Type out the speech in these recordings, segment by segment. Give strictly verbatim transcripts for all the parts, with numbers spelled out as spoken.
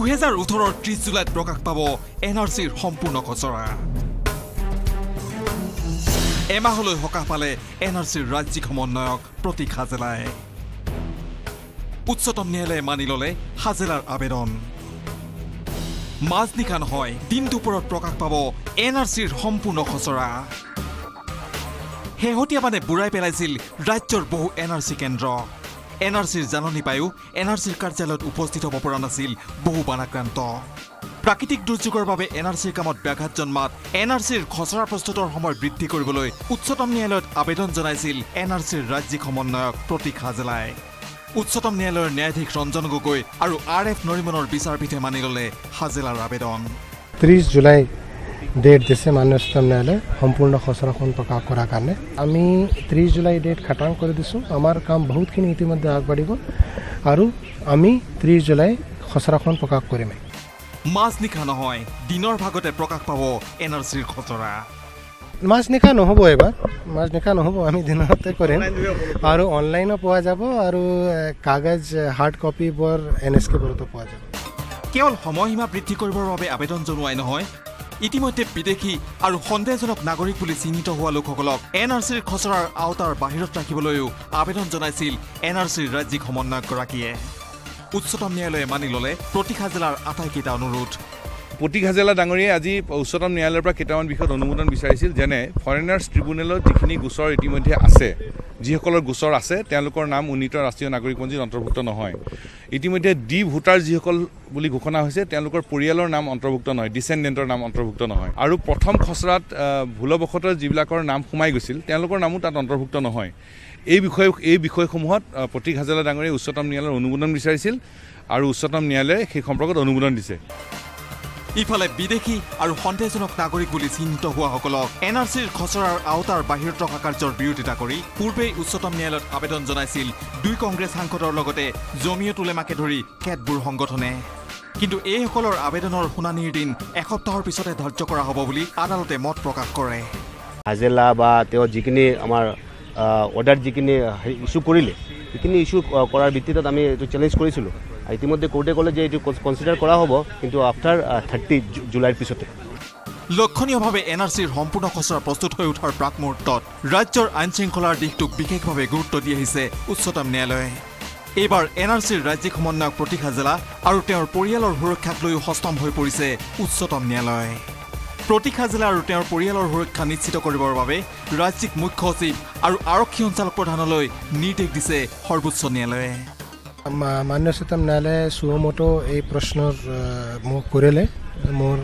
দুহেজাৰ ওঠৰৰ ত্ৰিশ জুলাইত প্ৰকাশ পাব এন আৰ চিৰ সম্পূৰ্ণ খচৰা এমাহলৈ হকাহ পালে এন আৰ চিৰ ৰাজ্যিক সমন্বয়ক প্ৰতীক হাজেলাই উচ্চতম ন্যায়ালয়ে মানি ললে হাজেলাৰ আবেদন মাজনিশা নহয় দিন দুপৰত প্ৰকাশ পাব এন আৰ চিৰ সম্পূৰ্ণ খচৰা শেহতীয়া মানে বুঢ়াই পেলাইছিল ৰাজ্যৰ বহু এন আৰ চি কেন্দ্ৰ এন আৰ চিৰ জাননী পায়ো এন আৰ চিৰ কাৰ্যালয়ত উপস্থিত হ'ব পৰা নাছিল বহু বানাক্ৰান্ত প্ৰাকৃতিক দুৰ্যোগৰ বাবে এন আৰ চিৰ কামত ব্যাঘাত জন্মাত এন আৰ চিৰ খচৰা প্ৰস্তুতৰ সময় বৃদ্ধি কৰিবলৈ উচ্চতম ন্যায়ালয়ত আবেদন জনাইছিল এন আৰ চিৰ ৰাজ্যিক সমন্বয়ক প্ৰতীক হাজেলাই উচ্চতম ন্যায়ালয়ৰ ন্যায়াধীশ ৰঞ্জন গগৈ আৰু আৰ এফ নৰিমনৰ বিচাৰপীঠে মানি ললে হাজেলাৰ আবেদন ত্ৰিশ জুলাই ডেট দিছে মাননীয় উচ্চতম ন্যায়ালয়ে সম্পূৰ্ণ খচৰাখন প্ৰকাশ কৰাৰ কাৰণে আমি ত্ৰিশ জুলাই ডেট খাটাং কৰি দিছোঁ আমাৰ কাম বহুতখিনি ইতিমধ্যে আগবাঢ়িব আৰু আমি ত্ৰিশ জুলাই খচৰাখন প্ৰকাশ কৰিম মাজনিশা নহয় দিনৰ ভাগতে প্ৰকাশ পাব এন আৰ চিৰ খচৰা মাজনিশা নহ'ব এবাৰ মাজনিশা নহ'ব আমি দিনতে কৰিম আৰু অনলাইনো পোৱা যাব আৰু কাগজ হাৰ্ড কপিবোৰ এন এছ কে বোৰতো পোৱা যাব কেৱল সময়সীমা বৃদ্ধি কৰিবৰ বাবে আবেদন জনোৱাই নহয় ইতিমধ্যে বিদেশী আৰু সন্দেহজনক নাগৰিক বুলি চিহ্নিত হোৱা লোকসকলক এন আৰ চিৰ খচৰাৰ আওতাৰ বাহিৰত ৰাখিবলৈও আবেদন জনাইছিল এন আৰ চিৰ ৰাজ্যিক সমন্বয়কগৰাকীয়ে উচ্চতম ন্যায়ালয়ে মানি ললে প্ৰতীক হাজেলাৰ আটাইকেইটা অনুৰোধ প্ৰতীক হাজেলা ডাঙৰীয়ে আজি উচ্চতম ন্যায়ালয়ৰ পৰা কেইটামান বিষয়ত অনুমোদন বিচাৰিছিল যেনে ফৰেনাৰ্ছ ট্ৰিব্যুনেলত যিখিনি গোচৰ ইতিমধ্যে আছে যিসকলৰ গোচৰ আছে তেওঁলোকৰ নাম উন্নীত ৰাষ্ট্ৰীয় নাগৰিকপঞ্জীত অন্তৰ্ভুক্ত নহয় ইতিমধ্যে ডি ভোটাৰ যিসকল বুলি ঘোষণা হৈছে তেওঁলোকৰ পৰিয়ালৰ নাম অন্তৰ্ভুক্ত নহয় ডিচেণ্ডেণ্টৰ নাম অন্তৰ্ভুক্ত নহয় আৰু প্ৰথম খচৰাত ভুলবশতঃ যিবিলাকৰ নাম সোমাই গৈছিল তেওঁলোকৰ নামো তাত অন্তৰ্ভুক্ত নহয় এই বিষয় এই বিষয়সমূহত প্ৰতীক হাজেলা ডাঙৰীয়ে উচ্চতম ন্যায়ালয়ৰ অনুমোদন বিচাৰিছিল আৰু উচ্চতম ন্যায়ালয়ে সেই সম্পৰ্কত অনুমোদন দিছে ইফালে বিদেশী আৰু সন্দেহজনক নাগৰিক বুলি চিহ্নিত হোৱাসকলক এন আৰ চিৰ খচৰাৰ আওতাৰ বাহিৰত ৰখা কাৰ্যৰ বিৰোধিতা কৰি পূৰ্বেই উচ্চতম ন্যায়ালয়ত আবেদন জনাইছিল দুই কংগ্ৰেছ সাংসদৰ লগতে জমিয়ত উলেমাকে ধৰি কেতবোৰ সংগঠনে কিন্তু এইসকলৰ আবেদনৰ শুনানিৰ দিন এসপ্তাহৰ পিছতে ধাৰ্য কৰা হ'ব বুলি আদালতে মত প্ৰকাশ কৰে হাজেলা বা তেওঁ যিখিনি আমাৰ অৰ্ডাৰ যিখিনি ইছ্যু কৰিলে সেইখিনি ইছ্যু কৰাৰ ভিত্তিত আমি এইটো চেলেঞ্জ কৰিছিলোঁ ইতিমধ্যে কোৰ্টে ক'লে যে এইটো কনচিডাৰ কৰা হ'ব কিন্তু আফটাৰ থাৰ্টি জুলাইৰ পিছতে লক্ষণীয়ভাৱে এন আৰ চিৰ সম্পূৰ্ণ খচৰা প্ৰস্তুত হৈ উঠাৰ প্ৰাক মুহূৰ্তত ৰাজ্যৰ আইন শৃংখলাৰ দিশটোক বিশেষভাৱে গুৰুত্ব দি আহিছে উচ্চতম ন্যায়ালয়ে এইবাৰ এন আৰ চিৰ ৰাজ্যিক সমন্বয়ক প্ৰতীক হাজেলা আৰু তেওঁৰ পৰিয়ালৰ সুৰক্ষাক লৈও সষ্টম হৈ পৰিছে উচ্চতম ন্যায়ালয় প্ৰতীক হাজেলা আৰু তেওঁৰ পৰিয়ালৰ সুৰক্ষা নিশ্চিত কৰিবৰ বাবে ৰাজ্যিক মুখ্য সচিব আৰু আৰক্ষী সঞ্চালক প্ৰধানলৈ নিৰ্দেশ দিছে সৰ্বোচ্চ ন্যায়ালয়ে মাননীয় উচ্চতম ন্যায়ালয়ে সুমোটো এই প্ৰশ্নৰ মোক কৰিলে মোৰ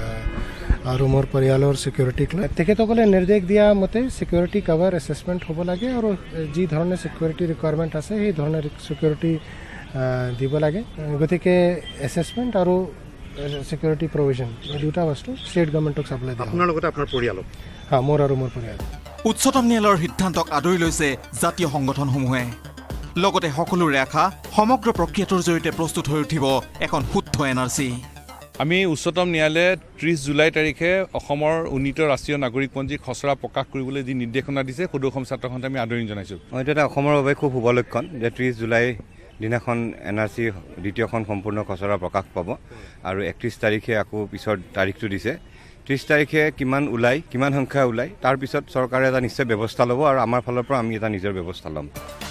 আৰু মোৰ পৰিয়ালৰ ছিকিউৰিটিক লৈ তেখেতসকলে নিৰ্দেশ দিয়া মতে ছিকিউৰিটি কভাৰ এছেছমেণ্ট হ'ব লাগে আৰু যি ধৰণে ছিকিউৰিটি ৰিকুৱাৰমেণ্ট আছে সেই ধৰণে ছিকিউৰিটি দিব লাগে গতিকে এছেছমেণ্ট আৰু ছিকিউৰিটি প্ৰভিজন এই দুটা বস্তু ষ্টেট গভৰ্ণমেণ্টক চাবলৈ দিয়ে আপোনাৰ লগতে আপোনাৰ পৰিয়ালক হা মোৰ আৰু মোৰ পৰিয়াল উচ্চতম ন্যায়ালয়ৰ সিদ্ধান্তক আদৰি লৈছে জাতীয় সংগঠনসমূহে লগতে সকলোৰে আশা সমগ্ৰ প্ৰক্ৰিয়াটোৰ জৰিয়তে প্ৰস্তুত হৈ উঠিব এখন শুদ্ধ এন আৰ চি আমি উচ্চতম ন্যায়ালয়ে ত্ৰিশ জুলাই তাৰিখে অসমৰ উন্নীত ৰাষ্ট্ৰীয় নাগৰিকপঞ্জী খচৰা প্ৰকাশ কৰিবলৈ যি নিৰ্দেশনা দিছে সদৌ অসম ছাত্ৰ সন্থাই আমি আদৰণি জনাইছোঁ এইটো এটা অসমৰ বাবে খুব শুভ লক্ষণ যে ত্ৰিশ জুলাই দিনাখন এন আৰ চি দ্বিতীয়খন সম্পূৰ্ণ খচৰা প্ৰকাশ পাব আৰু একত্ৰিছ তাৰিখে আকৌ পিছৰ তাৰিখটো দিছে ত্ৰিছ তাৰিখে কিমান ওলাই কিমান সংখ্যা ওলাই তাৰপিছত চৰকাৰে এটা নিশ্চয় ব্যৱস্থা ল'ব আৰু আমাৰ ফালৰ পৰা আমি এটা নিজৰ ব্যৱস্থা ল'ম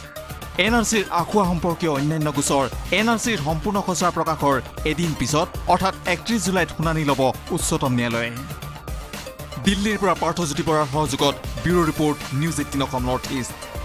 এন আৰ চিৰ আখুৱা সম্পৰ্কীয় অন্যান্য গোচৰ এন আৰ চিৰ সম্পূৰ্ণ খচৰা প্ৰকাশৰ এদিন পিছত অৰ্থাৎ একত্ৰিছ জুলাইত শুনানি ল'ব উচ্চতম ন্যায়ালয়ে দিল্লীৰ পৰা পাৰ্থজ্যোতি বৰাৰ সহযোগত bureau report news eighteen Assam north east